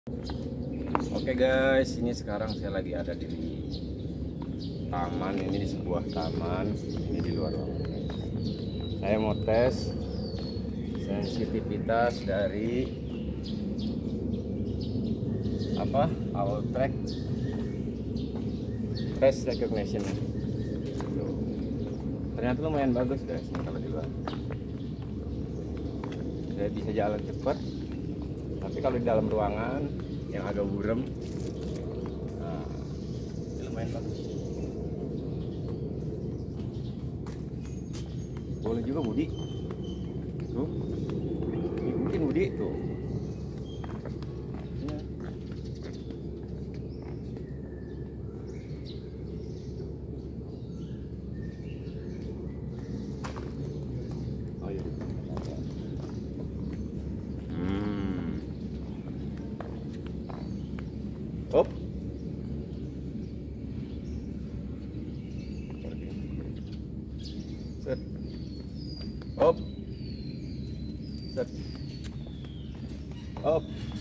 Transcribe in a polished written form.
Oke guys, ini sekarang saya lagi ada di taman. Ini di sebuah taman. Ini di luar ruangan. Saya mau tes sensitivitas dari Owl Track face recognition. Tuh. Ternyata lumayan bagus guys kalau di luar. Saya bisa jalan cepat, tapi kalau di dalam ruangan yang agak burem, nah, ini lumayan bagus. Boleh juga Budi tuh, ikutin Budi tuh ya. Oh iya. Op. Set. Op. Set. Op.